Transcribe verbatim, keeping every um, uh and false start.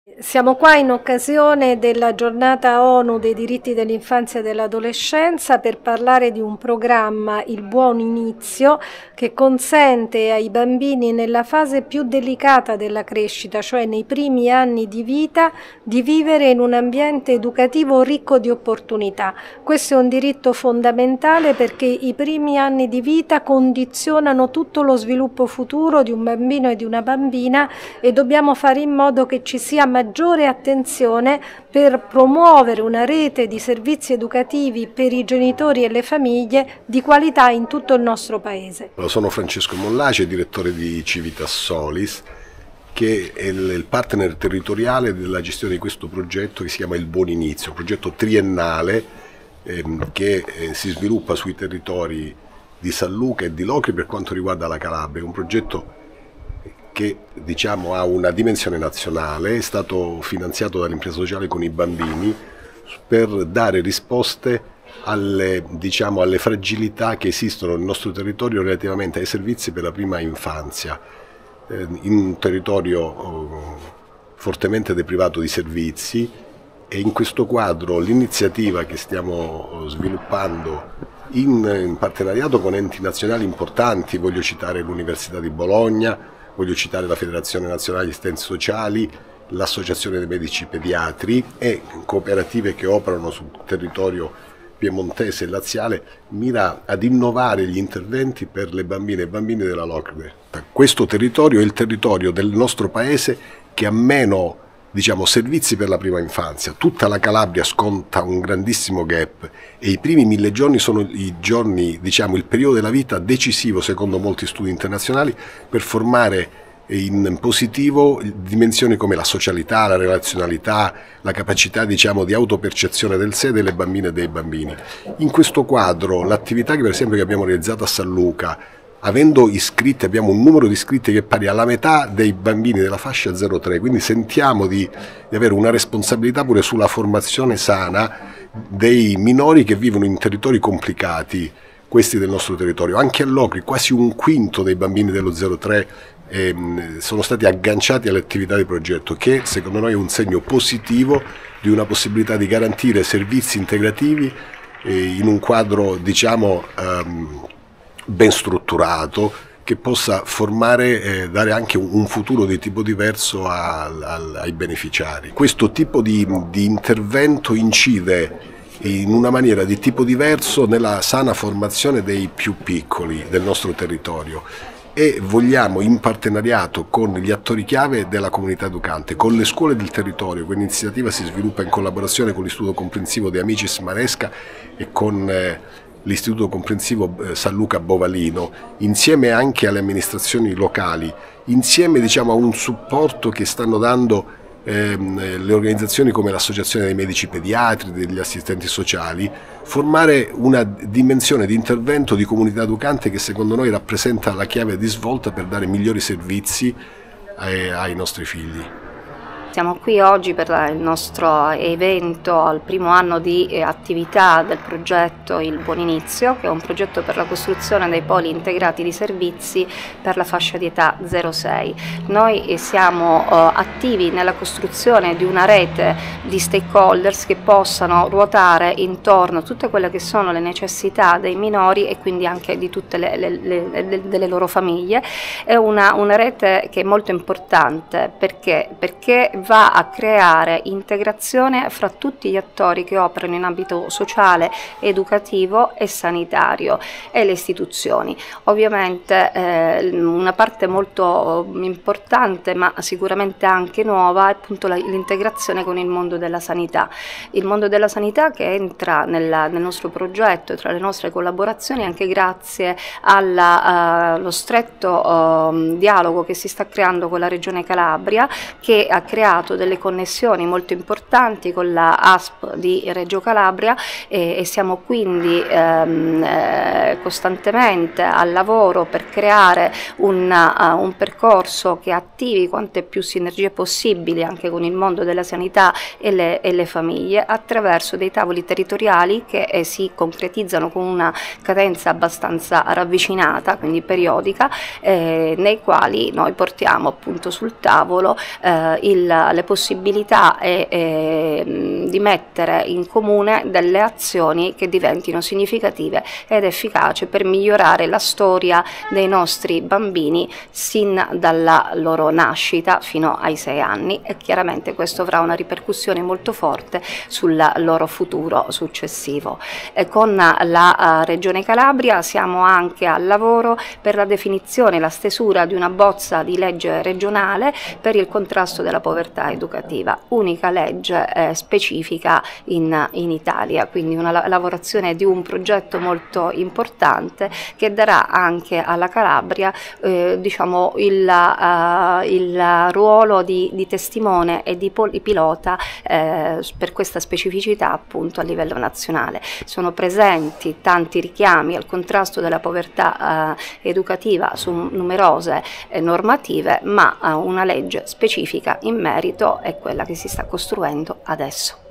Siamo qua in occasione della giornata ONU dei diritti dell'infanzia e dell'adolescenza per parlare di un programma, Il Buon Inizio, che consente ai bambini nella fase più delicata della crescita, cioè nei primi anni di vita, di vivere in un ambiente educativo ricco di opportunità. Questo è un diritto fondamentale perché i primi anni di vita condizionano tutto lo sviluppo futuro di un bambino e di una bambina e dobbiamo fare in modo che ci sia maggiore attenzione per promuovere una rete di servizi educativi per i genitori e le famiglie di qualità in tutto il nostro Paese. Sono Francesco Mollace, direttore di Civitas Solis, che è il partner territoriale della gestione di questo progetto che si chiama Il Buon Inizio, un progetto triennale ehm, che eh, si sviluppa sui territori di San Luca e di Locri per quanto riguarda la Calabria. È un progetto che diciamo, ha una dimensione nazionale, è stato finanziato dall'impresa sociale con i bambini per dare risposte alle, diciamo, alle fragilità che esistono nel nostro territorio relativamente ai servizi per la prima infanzia, eh, in un territorio oh, fortemente deprivato di servizi, e in questo quadro l'iniziativa che stiamo sviluppando in, in partenariato con enti nazionali importanti, voglio citare l'Università di Bologna, voglio citare la Federazione Nazionale di Assistenti Sociali, l'Associazione dei Medici Pediatri e cooperative che operano sul territorio piemontese e laziale, mira ad innovare gli interventi per le bambine e bambini della Locri. Questo territorio è il territorio del nostro paese che ha meno diciamo, servizi per la prima infanzia. Tutta la Calabria sconta un grandissimo gap e i primi mille giorni sono i giorni, diciamo, il periodo della vita decisivo, secondo molti studi internazionali, per formare in positivo dimensioni come la socialità, la relazionalità, la capacità diciamo, di autopercezione del sé delle bambine e dei bambini. In questo quadro l'attività che per esempio che abbiamo realizzato a San Luca, avendo iscritti, abbiamo un numero di iscritti che è pari alla metà dei bambini della fascia zero tre, quindi sentiamo di, di avere una responsabilità pure sulla formazione sana dei minori che vivono in territori complicati, questi del nostro territorio. Anche a Locri quasi un quinto dei bambini dello zero tre eh, sono stati agganciati alle attività di progetto, che secondo noi è un segno positivo di una possibilità di garantire servizi integrativi eh, in un quadro diciamo ehm, ben strutturato, che possa formare e eh, dare anche un, un futuro di tipo diverso a, a, ai beneficiari. Questo tipo di, di intervento incide in una maniera di tipo diverso nella sana formazione dei più piccoli del nostro territorio e vogliamo, in partenariato con gli attori chiave della comunità educante, con le scuole del territorio. Quell'iniziativa si sviluppa in collaborazione con l'Istituto Comprensivo De Amicis Maresca e con eh, l'Istituto Comprensivo San Luca Bovalino, insieme anche alle amministrazioni locali, insieme diciamo, a un supporto che stanno dando ehm, le organizzazioni come l'Associazione dei Medici Pediatri, degli assistenti sociali, formare una dimensione di intervento di comunità educante che secondo noi rappresenta la chiave di svolta per dare migliori servizi ai, ai nostri figli. Siamo qui oggi per il nostro evento al primo anno di attività del progetto Il Buon Inizio, che è un progetto per la costruzione dei poli integrati di servizi per la fascia di età zero sei. Noi siamo uh, attivi nella costruzione di una rete di stakeholders che possano ruotare intorno a tutte quelle che sono le necessità dei minori e quindi anche di tutte le, le, le, le, delle loro famiglie. È una, una rete che è molto importante perché, perché va a creare integrazione fra tutti gli attori che operano in ambito sociale, educativo e sanitario e le istituzioni. Ovviamente eh, una parte molto importante ma sicuramente anche nuova è appunto l'integrazione con il mondo della sanità. Il mondo della sanità che entra nella, nel nostro progetto, tra le nostre collaborazioni, anche grazie allo uh, stretto uh, dialogo che si sta creando con la Regione Calabria, che ha creato delle connessioni molto importanti con la A S P di Reggio Calabria e, e siamo quindi ehm, eh, costantemente al lavoro per creare un, uh, un percorso che attivi quante più sinergie possibili anche con il mondo della sanità e le, e le famiglie attraverso dei tavoli territoriali che eh, si concretizzano con una cadenza abbastanza ravvicinata, quindi periodica, eh, nei quali noi portiamo appunto sul tavolo eh, il la, le possibilità e, e, di mettere in comune delle azioni che diventino significative ed efficaci per migliorare la storia dei nostri bambini sin dalla loro nascita fino ai sei anni, e chiaramente questo avrà una ripercussione molto forte sul loro futuro successivo. E con la uh, Regione Calabria siamo anche al lavoro per la definizione e la stesura di una bozza di legge regionale per il contrasto della povertà educativa, unica legge eh, specifica in, in Italia, quindi una la lavorazione di un progetto molto importante che darà anche alla Calabria eh, diciamo il, uh, il ruolo di, di testimone e di pilota eh, per questa specificità appunto a livello nazionale. Sono presenti tanti richiami al contrasto della povertà eh, educativa su numerose eh, normative, ma eh, una legge specifica in merito è quella che si sta costruendo adesso.